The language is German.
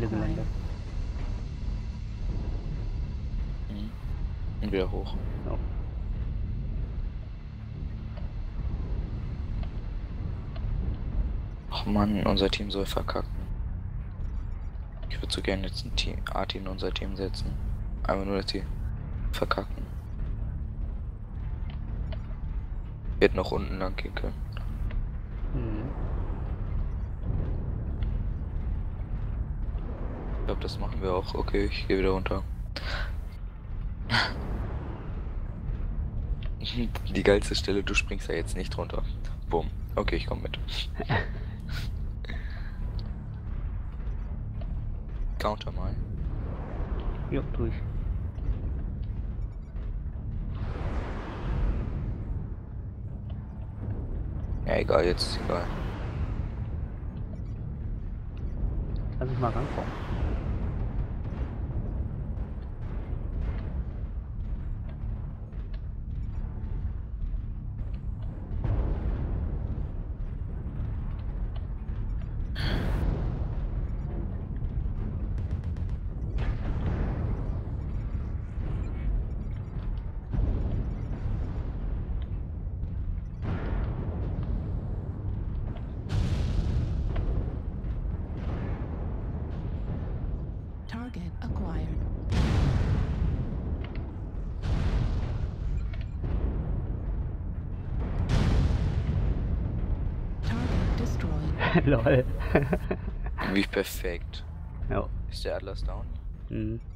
Gelände. Und wieder hoch. Ja. Ach Mann, unser Team soll verkacken. Ich würde so gerne jetzt ein Team, A-Team in unser Team setzen. Einfach nur, dass die verkacken. Wir hätten noch unten lang gehen können. Mhm. Ich glaube, das machen wir auch. Okay, ich gehe wieder runter. Die geilste Stelle, du springst ja jetzt nicht runter. Bumm. Okay, ich komme mit. Counter mal. Jo, durch. Ja, egal, jetzt ist egal. Lass ich mal rankommen. Target acquired. Target destroyed. Lol. Wie perfekt. Ja. Ist der Atlas down? Mhm.